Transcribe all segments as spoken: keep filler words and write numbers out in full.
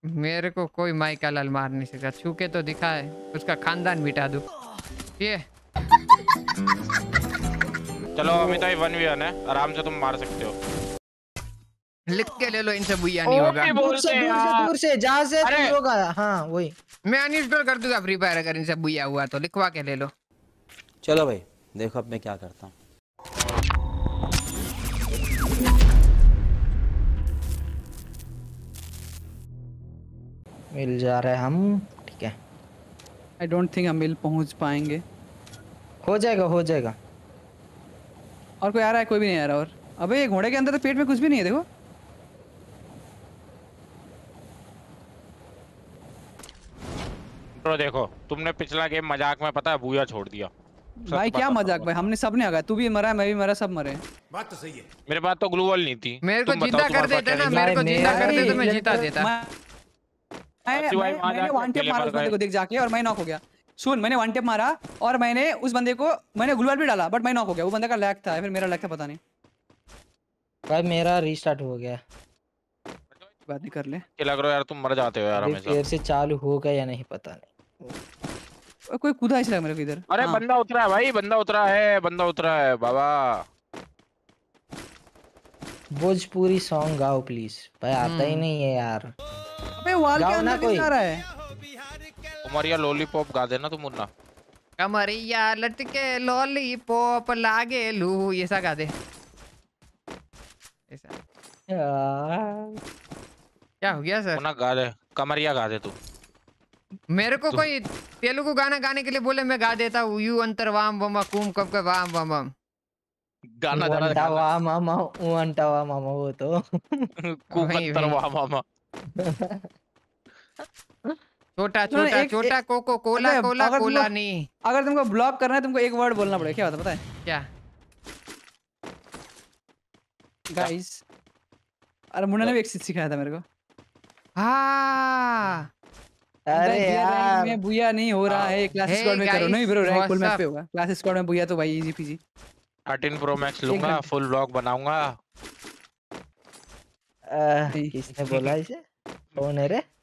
मेरे को कोई माइका लाल मार नहीं सकता, छू के तो दिखाए, उसका खानदान मिटा दूं। ये चलो अमित भाई वन वी वन है, आराम से तुम मार सकते हो। लिख के ले लो, इनसे बुया नहीं होगा। दूर से दूर से दूर से जहाँ से तुम लोग आया। हाँ वही मैं अनइंस्टॉल कर दूंगा फ्री फायर अगर इनसे बुया हुआ तो, लिखवा के ले लो। चलो भाई देखो अब मैं क्या करता हूँ। मिल जा रहे हम, ठीक है। आई डोंट थिंक हम मिल पहुंच पाएंगे। हो जाएगा हो जाएगा। और कोई आ रहा है? कोई भी नहीं आ रहा। और अबे ये घोड़े के अंदर तो पेट में कुछ भी नहीं है, देखो। तो देखो तुमने पिछला गेम मजाक में पता है बुया छोड़ दिया। भाई क्या मजाक भाई, हमने सब ने आ गया, तू भी मरा मैं भी मरा, सब मरे। बात तो सही है। मेरे पास तो ग्लू वॉल नहीं थी। मेरे को जिंदा कर देते ना, मेरे को जिंदा कर देते तो मैं जीता देता। मैंने वन टेप मारा उस बंदे को देख जाके और मैं नॉक हो गया। सुन, मैंने वन टेप मारा और मैंने उस बंदे को मैंने ग्लू वॉल भी डाला, बट मैं नॉक हो गया। वो बंदे का लैग था, फिर मेरा लैग था, पता नहीं भाई मेरा रीस्टार्ट हो गया। बात नहीं कर ले। क्या लग रहा है यार तुम मर जाते हो यार हमेशा। फिर से चालू होगा या नहीं पता नहीं। कोई कूदा इसलिए मेरे को इधर। अरे बंदा उतरा है भाई, बंदा उतरा है, बंदा उतरा है बाबा। भोजपुरी सॉन्ग गाओ प्लीज। भाई आता ही नहीं है यार। अबे वॉल के अंदर किस आ रहा है? कुमारिया लॉलीपॉप गा देना तुम मुन्ना। कमरिया लटके लॉलीपॉप लागे लू, ये सा गा दे। ऐसा क्या हो गया सर? मुन्ना गा दे, कमरिया गा दे तू। मेरे को कोई तेलुगु गाना गाने के लिए बोले मैं गा देता हूँ। यू अंतर वाम वम कुम कब का वाम वम वम गाना गाना वाह मामा ऊ अंटा वाह मामा, वो तो कुम अंतर वाह मामा। छोटा छोटा छोटा कोको कोला कोला कोला नहीं। अगर तुमको ब्लॉक करना है तुमको एक वर्ड बोलना पड़ेगा। क्या होता पता है क्या? गाइस, अरे मुन्ना ने भी एक चीज सिखाया था मेरे को। हाँ अरे यार में बुया नहीं हो रहा है, क्लास स्क्वाड में करो। नहीं ब्रो, रैंक फुल मैप पे होगा। क्लास स्क्वाड में बुया तो भाई easy peasy. Thirteen pro max लूंगा, फुल ब्लॉग बनाऊंगा। किसने बोला इसे? कौन है रे?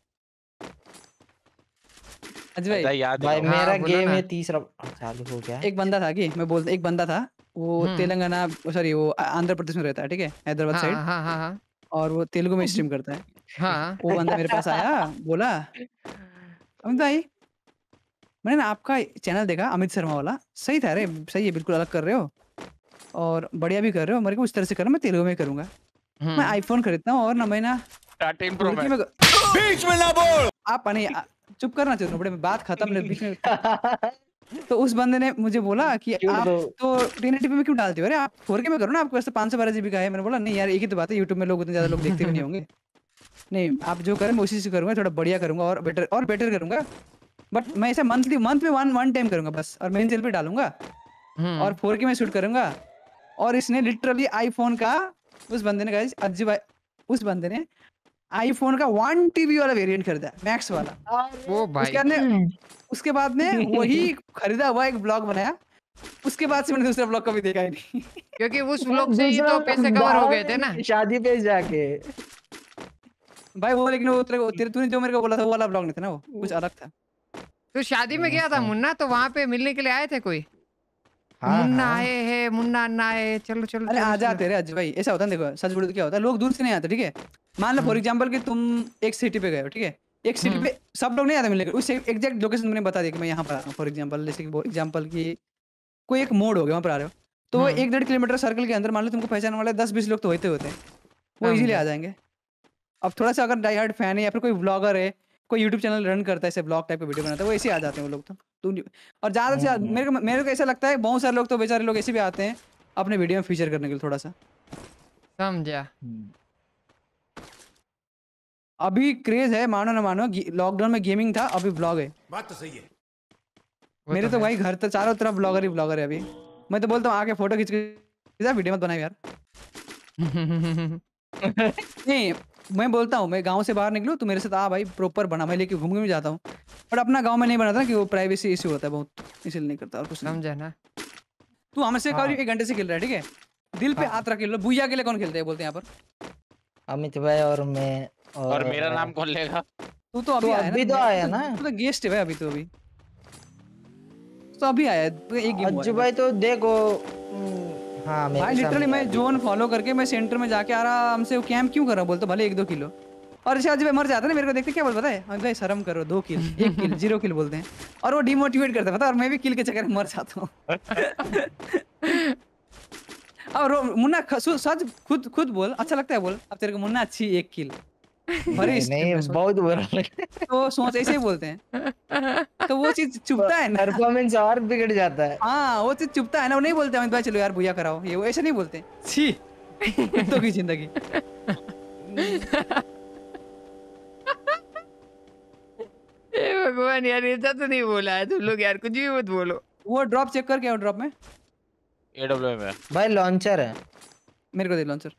अजय भाई याद भाई मेरा गेम है तीसरा चालू हो गया। एक बंदा था कि मैं बोलता एक बंदा था, वो तेलंगाना सॉरी वो आंध्र प्रदेश में रहता है, ठीक है, हैदराबाद साइड। हाँ हाँ हाँ। और वो तेलुगु में स्ट्रीम करता है। हाँ। वो बंदा मेरे पास आया, बोला अमित भाई मैंने ना आपका चैनल देखा, अमित शर्मा वाला, सही था। अरे सही है, बिल्कुल अलग कर रहे हो और बढ़िया भी कर रहे हो। मेरे को उस तरह से करो, मैं तेलुगु में करूंगा। मैं आईफोन खरीदता हूँ और ना मैं ना थर्टीन प्रो में बीच में ना बोल। आप नहीं चुप करना चाहिए, बड़े बात खत्म बीच में। तो उस बंदे ने मुझे बोला कि आप तो टेन एटी पी में क्यों डालते हो? अरे आप फोर के में करो ना, आपको वैसे पाँच सौ बारह जीबी का है। मैंने बोला नहीं यार, एक ही तो बात है, यूट्यूब में लोग उतने ज्यादा लोग देखते भी नहीं होंगे। नहीं आप जो करें मैं उसी से करूंगा, थोड़ा बढ़िया करूंगा और बेटर और बेटर करूंगा। बट मैं ऐसा मंथली मंथ में वन वन टाइम करूंगा बस, और मेन चैनल पे डालूंगा और फोर के में शूट करूंगा। और इसने लिटरली आईफोन का, उस बंदे ने गाइस अज्जू भाई, उस बंदे ने आईफोन का वन टीबी वाला वेरिएंट खरीदा, मैक्स वाला। वो भाई उसके बाद उसके बाद में वही खरीदा हुआ एक ब्लॉग बनाया। उसके बाद से मैंने दूसरा ब्लॉग कभी देखा ही नहीं। क्योंकि उस ब्लॉग से ही तो पैसे कवर हो गए थे ना शादी पे जाके। भाई वो लेकिन वो तेरे तूने जो मेरे को बोला था वो वाला ब्लॉग नहीं था ना, वो कुछ अलग था। तो शादी में गया था मुन्ना, तो वहाँ पे मिलने के लिए आए थे कोई? हाँ, मुन्ना हाँ। आए है, मुन्ना अन्ना आए, चलो चलो। अरे आ जाते रे अजय भाई, ऐसा होता है। देखो सच बोलो तो क्या होता है, लोग दूर से नहीं आते, ठीक है। मान लो फॉर एग्जांपल कि तुम एक सिटी पे गए हो, ठीक है, एक सिटी पे सब लोग नहीं आते मिलने के, उस एग्जैक्ट लोकेशन मैंने बता दिया कि मैं यहाँ पर आ रहा हूँ। फॉर एग्जांपल जैसे कि एग्जांपल की कोई एक मोड़ हो गया, वहाँ पर आ रहे हो, तो वो एक डेढ़ किलोमीटर सर्कल के अंदर मान लो तुमको पहचान वाले दस बीस लोग तो होते होते वो इजीली आ जाएंगे। अब थोड़ा सा अगर डाई हार्ड फैन है या फिर कोई व्लॉगर है, कोई यूट्यूब चैनल रन करता है, ऐसे ब्लॉग टाइप का वीडियो बनाता है, वो ऐसे आ जाते हैं वो लोग तो। और ज्यादा से ज्यादा मेरे को मेरे को ऐसा लगता है बहुत सारे लोग तो बेचारे लोग ऐसे भी आते हैं अपने वीडियो में फीचर करने के लिए थोड़ा सा। समझा। अभी क्रेज है, मानो ना मानो, लॉकडाउन में गेमिंग था, अभी ब्लॉग है। बात तो सही है। मेरे तो, तो भाई घर तो चारों तरफ ब्लॉगर ही ब्लॉगर है अभी। मैं तो बोलता हूँ आके फोटो खींच के वीडियो मत बनाए यार। नहीं मैं बोलता हूँ, मैं गांव से बाहर निकलूँ तो मेरे साथ आ भाई, प्रॉपर बना, मैं लेके घूम घूम जाता हूँ। बट अपना गांव में नहीं बनाता कि वो प्राइवेसी इश्यू होता है बहुत, इसलिए नहीं करता और कुछ। समझा ना? तू हमसे करीब एक घंटे से खेल रहा है, ठीक है, दिल पे हाथ रख लो। बुया के लिए कौन खेलते हैं बोलते हैं यहाँ पर? अमित भाई और मैं। और, और मेरा नाम कौन लेगा? तू तो अभी तो आया अभी ना, तो आया तू- ना। तू तो गेस्ट है भाई अभी तो अभी तो अभी आया है, तो एक गेम हुआ अज्जू है भाई तो देखो हम्म, हाँ मेरे भाई। सामने लिटरली मैं अभी जोन फॉलो करके मैं सेंटर में जाके आराम से कैंप क्यों कर रहा हूँ बोलते भले एक दो किलो। और शायद जब मर जाता है ना मेरे को देखते क्या बोल पता है, हाँ भाई शर्म करो, दो किल एक किल जीरो किल बोलते हैं और वो डिमोटिवेट करते हैं पता है, और मैं भी किल के चक्कर में मर जाता हूँ। और वो मुन्ना ख- सु- सच खुद खुद बोल, अच्छा लगता है बोल, अब तेरे को मुन्ना अच्छी एक किल भरे नहीं इस नहीं में सोच, बहुत बुरा लगा। तो सोच ऐसे ही बोलते हैं तो वो चीज चुभता है ना। परफॉर्मेंस और बिगड़ जाता है। हाँ वो चीज चुभता है ना, वो नहीं बोलते अमित भाई चलो यार भैया कराओ, ये वो ऐसे नहीं बोलते। छी कुत्तों की जिंदगी। हे भगवान यार, ऐसा तो नहीं बोला है तुम लोग यार, कुछ भी मत बोलो। वो ड्रॉप चेक कर, क्या ड्रॉप में एडब्ल्यूएम है। भाई लॉन्चर है मेरे को दे लॉन्चर।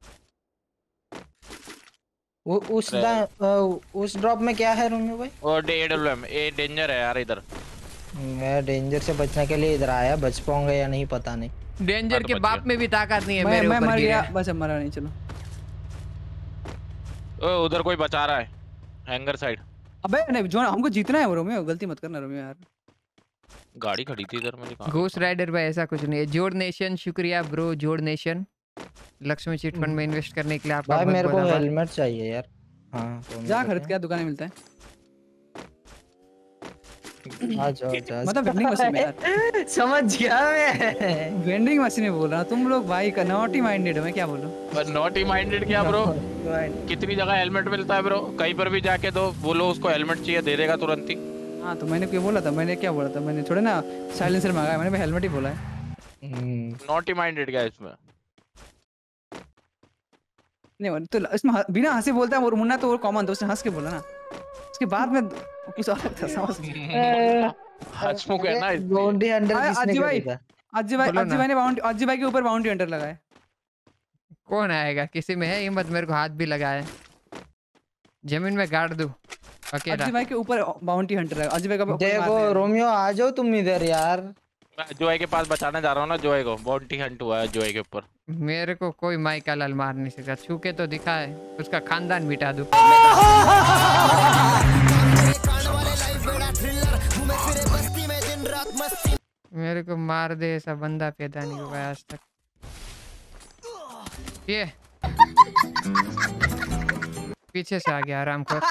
वो उस दा, अ, उस ड्रॉप में क्या है रोमियो भाई? और एडब्ल्यूएम ये डेंजर है यार इधर। मैं डेंजर से बचने के लिए इधर आया, बच पाऊंगा या नहीं पता नहीं। डेंजर तो के बच बाप गया। में भी ताकत नहीं है मैं मेरे मैं ऊपर मर गिरे। गया बस, अब मरा नहीं। चलो ओ उधर कोई बचा रहा है हैंगर साइड। अबे नहीं जो हमको जीतना है रोमियो, गलती मत करना रोमियो यार। गाड़ी खड़ी थी इधर मैंने कहा। घोस्ट राइडर भाई ऐसा कुछ नहीं है। जोड़ नेशन शुक्रिया ब्रो, जोड़ नेशन लक्ष्मी चिट फंड में इन्वेस्ट करने के लिए आपका भाई बहुत मेरे को बहुत आभार। हेलमेट चाहिए यार। हाँ तो जा मेरे खरीद को- के दुकान में मिलता है, आ जाओ आ जाओ। मतलब वेंडिंग मशीन में यार। समझ गया मैं। वेंडिंग मशीन में बोल रहा हूँ, तुम लोग भाई का नॉटी माइंडेड हो, मैं क्या बोलूं। पर नॉटी माइंडेड क्या ब्रो? कितनी जगह हेलमेट मिलता है ब्रो, कहीं पर भी जाके दो बोलो उसको हेलमेट चाहिए दे देगा तुरंत ही। हाँ तो मैंने क्या बोला था, मैंने क्या बोला था, मैंने थोड़े ना साइलेंसर मंगाया, मैंने हेलमेट ही बोला है। हम्म, नॉटी माइंडेड क्या है इसमें? नहीं तो इसमें ह- बिना हंसे बोलता है, और मुन्ना तो वो कॉमन था, उसने हंस के बोला ना, उसके बाद में कुछ और था समझ। हंसमुख है ना इसलिए। बाउंड्री अंडर हाँ, किसने अज्जू भाई, करी था? अज्जू भाई बोलो अज्जू ना। भाई ने बाउंड्री, अज्जू भाई के ऊपर बाउंड्री हंटर लगा है। कौन आएगा? किसी में है हिम्मत मेरे को हाथ भी लगाए? जमीन में गाड़ दूं अकेला? अज्जू भाई के ऊपर बाउंड्री हंटर लगा, अज्जू भाई का कोई मार देखो रहा है। रोमियो आ जाओ तुम इधर यार। मैं जोए के पास बचाने जा रहा हूँ ना, जोए को बाउंटी हंट हुआ है जोए के ऊपर। मेरे को कोई माई का लाल मार नहीं सकता, छू के तो दिखाए उसका खानदान मिटा दूं। मेरे को मार दे ऐसा बंदा पैदा नहीं हुआ है आज तक। ये पीछे से आ गया आराम कर।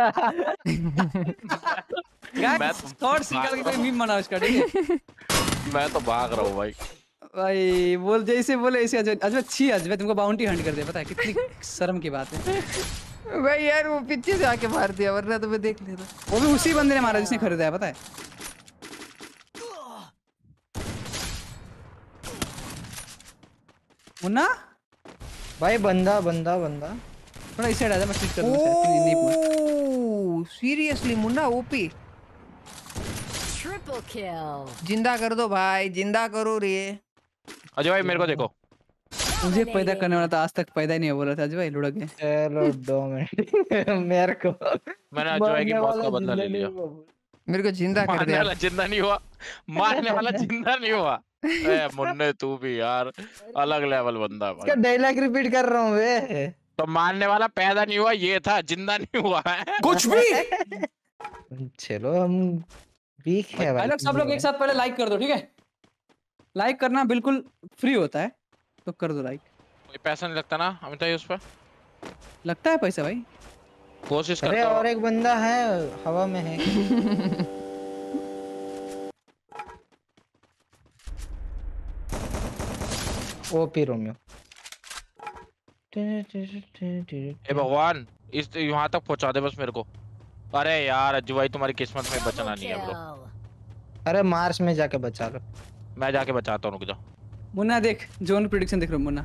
गाइस थॉट्स निकाल के कोई मीम बनाओ इसका, ठीक है? मैं तो भाग रहा हूँ भाई। भाई बोल जैसे बोले ऐसे अजय अजय अच्छी अजय तुमको बाउंटी हंट कर दे, पता है कितनी शर्म की बात है। भाई यार वो पीछे से आके मार दिया, वरना तो मैं देख लेता। वो भी उसी बंदे ने मारा जिसने खरीदा है, पता है? मुन्ना भाई बंदा बंदा बंदा थोड़ा इस साइड आ जा, मैं स्विच कर दूं शायद नहीं नहीं seriously Munna OP Triple kill. जिंदा कर दो भाई, जिंदा करो रे। अजय भाई मेरे को देखो। मुझे पैदा करने वाला था, आज तक पैदा ही नहीं हो रहा था अजय भाई, लुढ़क गए। चलो दो मिनट मेरे को मैंने अजय की मारने मौत का वाला बदला ले जिंदा लिया। नहीं हुआ। मेरे को जिंदा कर मारने दिया। वाला जिंदा नहीं हुआ, मारने वाला जिंदा नहीं हुआ। ए मुन्ने तू भी यार अलग लेवल बंदा है इसका भाई। डायलॉग रिपीट कर रहा हूँ वे। तो मारने वाला पैदा नहीं हुआ, ये था जिंदा नहीं हुआ है। कुछ भी। चलो हम वीक है भाई लोग सब लोग एक साथ पहले लाइक कर दो, ठीक है? लाइक करना बिल्कुल फ्री होता है, तो कर दो लाइक। कोई पैसा नहीं लगता ना अमित भाई उस पर? लगता है पैसा भाई। कोशिश अरे करता और हूँ। एक बंदा है हवा में है। OP Romeo. ए भगवान इस यहाँ तक पहुँचा दे बस मेरे को। अरे यार अज्जू भाई तुम्हारी किस्मत में बचना नहीं है ब्रो। Kill. अरे मार्स में जाके बचा लो। मैं जाके बचाता हूँ, रुक जाओ। मुन्ना देख जोन प्रेडिक्शन देख रहा हूँ मुन्ना।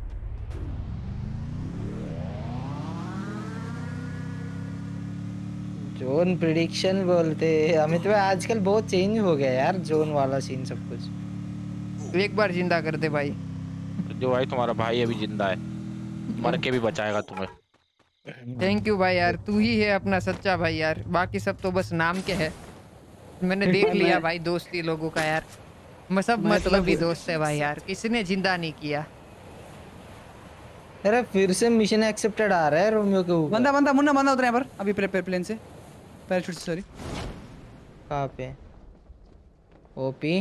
जोन प्रिडिक्शन बोलते अमित भाई आजकल बहुत चेंज हो गया यार, जोन वाला सीन सब कुछ। एक बार जिंदा कर दे भाई। जो भाई तुम्हारा भाई अभी जिंदा है, मर के भी बचाएगा तुम्हें। थैंक यू भाई यार, तू ही है अपना सच्चा भाई यार, बाकी सब तो बस नाम के है। मैंने देख लिया भाई दोस्ती लोगों का यार, मैं सब मैं तो मतलब ही बस- दोस्त है भाई यार, किसी ने जिंदा नहीं किया। अरे फिर से मिशन एक्सेप्टेड आ रहा है रोमियो के ऊपर। बंदा बंदा मुन्ना बंदा उतरा यहाँ पर अभी प्ले, प्ले, प्लेन से पैराशूट से सॉरी। कहाँ पे? ओपी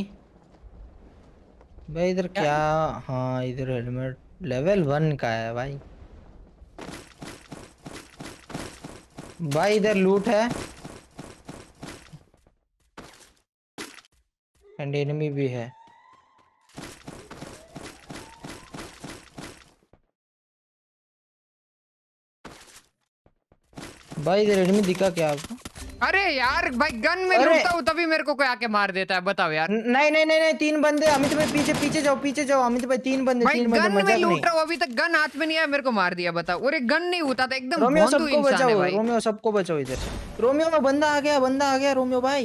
भाई इधर क्या? हाँ इधर हेलमेट लेवल वन का है भाई। भाई इधर लूट है एंड एनिमी भी है। भाई इधर एनिमी दिखा क्या आपको? अरे यार भाई गन में अरे! लूटता हूँ तभी मेरे को कोई आके मार देता है, बताओ यार। न- नहीं नहीं नहीं नहीं तीन बंदे। अमित भाई पीछे पीछे जाओ पीछे जाओ। अमित भाई तीन बंदे भाई तीन बंदे गन में मजाक लूट नहीं। रहा हूँ, अभी तक गन हाथ में नहीं आया, मेरे को मार दिया, बताओ। और एक गन नहीं होता था, एकदम रोमियो भोंदू सबको इंसान है बचाओ। भाई। रोमियो सबको बचाओ इधर से। रोमियो में बंदा आ गया बंदा आ गया रोमियो भाई।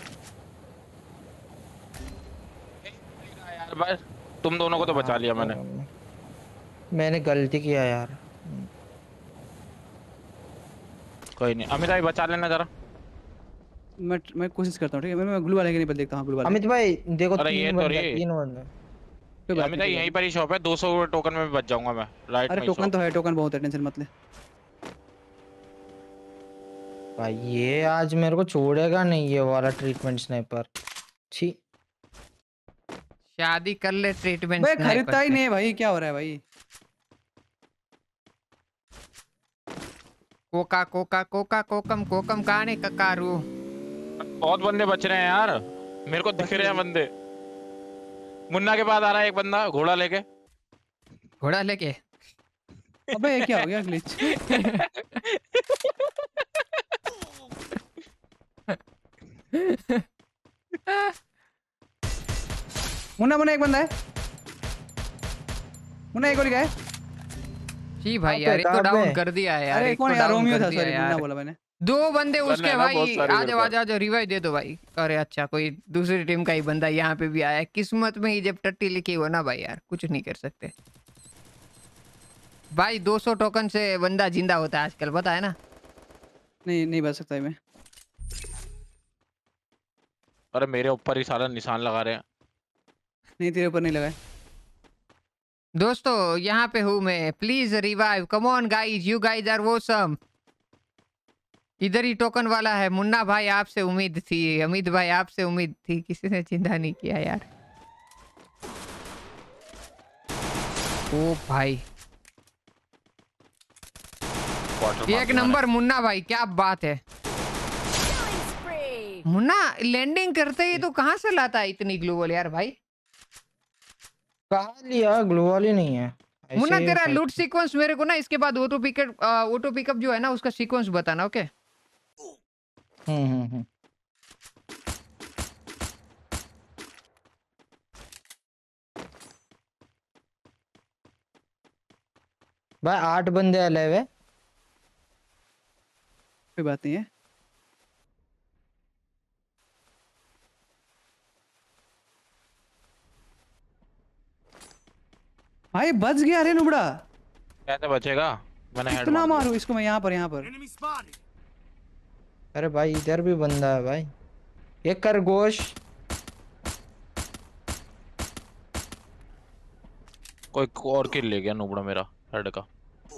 यार बस तुम दोनों को तो बचा लिया मैंने। मैंने गलती किया यार। कोई नहीं अमित भाई बचा लेना जरा। मैं मैं कोशिश करता हूँ ठीक है। मैं मैं ग्लू वाले के नहीं पर देखता हूँ ग्लू वाले। अमित भाई देखो अरे ये तीन तो बंदे रे। तीन बंदे। कोई बात अमित नहीं, भाई यहीं पर ही शॉप है, दो सौ टोकन में भी बच जाऊंगा मैं। राइट अरे में टोकन तो है, टोकन बहुत है, टेंशन मत ले। भाई ये आज मेरे को छोड़ेगा नहीं ये वाला ट्रीटमेंट स्नाइपर। छी शादी कर ले ट्रीटमेंट भाई खरीदता ही नहीं है भाई, क्या हो रहा है भाई? कोका कोका कोका कोकम कोकम काने ककारू। बहुत बंदे बच रहे हैं यार, मेरे को दिख रहे हैं बंदे। मुन्ना के बाद आ रहा है एक बंदा घोड़ा लेके। घोड़ा लेके? अबे ये क्या हो गया ग्लिच? मुन्ना मुन्ना एक बंदा है। मुन्ना एक और गया है। जी भाई कहाँ यार पे, एक तो कहाँ डाउन पे? कर दिया है यार। अरे एक कौन तो यार? डाउन रोमियो कर था दिया सॉरी, यार। मुन्ना बोला मैंने। दो बंदे उसके है ना, भाई। बहुत सारे आ मेरे जाओ आ पास। जाओ आ जाओ, रिवाइव दे दो भाई। अरे अच्छा कोई दूसरी टीम का ही बंदा यहाँ पे भी आया है। किस्मत में ही जब टट्टी लिखी हो ना भाई यार, कुछ नहीं कर सकते भाई। दो सौ टोकन से बंदा जिंदा होता है आजकल, पता है ना? नहीं नहीं बच सकता है मैं। अरे मेरे ऊपर ही सारा निशान लगा रहे हैं। नहीं तेरे ऊपर नहीं लगा है। दोस्तों यहाँ पे हूँ मैं, please revive, come on guys, you guys are awesome. इधर ही टोकन वाला है। मुन्ना भाई आपसे उम्मीद थी, अमित भाई आपसे उम्मीद थी, किसी ने चिंता नहीं किया यार। ओ भाई एक नंबर मुन्ना भाई, क्या बात है। मुन्ना लैंडिंग करते ही तो कहाँ से लाता है इतनी ग्लोबल यार भाई? कहाँ लिया? ग्लोबल ही नहीं है। ऐसे मुन्ना ही तेरा फाइट- लूट सीक्वेंस मेरे को ना इसके बाद ऑटो पिकअप ऑटो पिकअप जो है ना उसका सीक्वेंस बताना, ओके? हम्म हम्म हम्म भाई आठ बंदे अलाइव है। कोई बात नहीं है। भाई बच गया रे नुबड़ा। कैसे बचेगा? मैंने हेड कितना मार मारू इसको मैं यहाँ पर यहाँ पर। अरे भाई इधर भी बंदा है भाई। ये खरगोश कोई और किल ले गया नुबड़ा मेरा हेड का।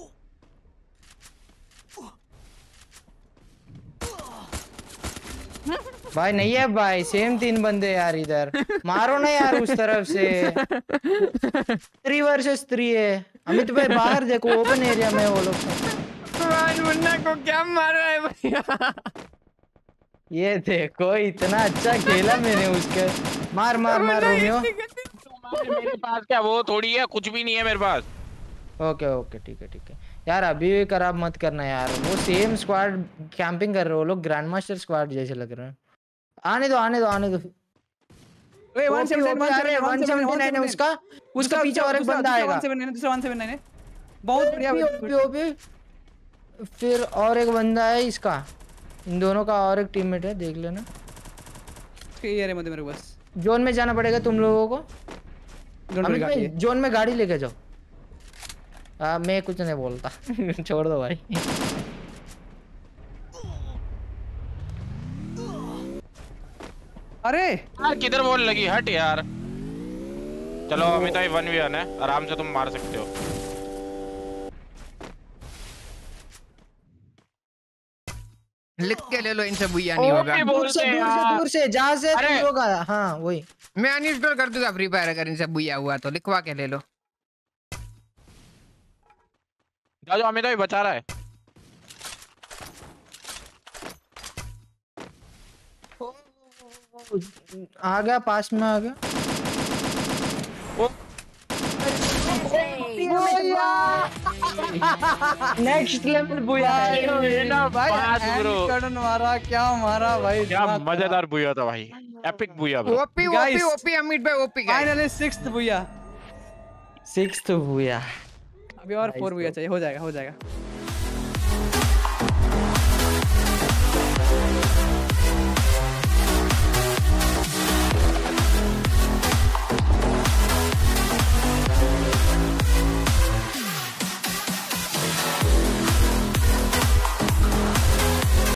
भाई नहीं है भाई, सेम तीन बंदे यार इधर। मारो ना यार उस तरफ से। थ्री वर्सेस थ्री है। अमित भाई बाहर देखो, ओपन एरिया में वो लोग। भाई मुन्ना को क्या मार रहा है भैया? ये देखो इतना अच्छा खेला मैंने उसके। मार मार मार रोमियो। मेरे पास क्या वो थोड़ी है, कुछ भी नहीं है मेरे पास। ओके ओके ठीक है ठीक है यार, अभी भी खराब मत करना यार। वो सेम स्क्वाड कैंपिंग कर रहे हो वो लोग, ग्रैंड मास्टर स्क्वाड जैसे लग रहे हैं। आने दो आने दो आने दो। ओए one seven nine one seven one seventy nine है उसका। उसका पीछे और एक बंदा आएगा। वन सेवन नाइन दूसरा वन सेवन नाइन है। बहुत बढ़िया। OP OP. फिर और एक बंदा है इसका, इन दोनों का और एक टीममेट है, देख लेना। ये एरिया में मेरे पास जोन में जाना पड़ेगा तुम लोगों को। जोन अमित में भाई गाड़ी है। जोन में गाड़ी लेके जाओ। आ, मैं कुछ नहीं बोलता। छोड़ दो भाई। अरे यार किधर बोल लगी, हट यार। चलो अमित भाई वन वी वन है, आराम से तुम मार सकते हो। लिख के ले लो, इनसे बुया नहीं होगा। ओके दूर बोलते से हैं दूर से यार। दूर से जहाँ से अरे! तुम लोग आया, हाँ वही। मैं अनइंस्टॉल कर दूंगा फ्री फायर अगर इनसे बुया हुआ तो, लिखवा के ले लो। जाओ जाओ, अमित भाई बचा रहा है। आ गया, पास में आ गया। ओ नेक्स्ट लेवल बुया है। ना भाई पास ब्रो, एंड मारा, क्या मारा भाई, क्या दिमाग मजेदार बुया था भाई, epic booyah bro. OP OP Guys. OP Amit भाई OP guys. Finally sixth booyah. Sixth booyah. अभी और फोर बुया चाहिए, हो जाएगा हो जाएगा।